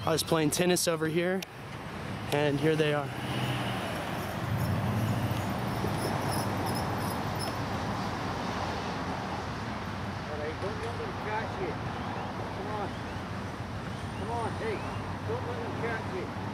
I was playing tennis over here, and here they are. Alright, don't let them catch you. Come on. Come on, hey. Don't let them catch you.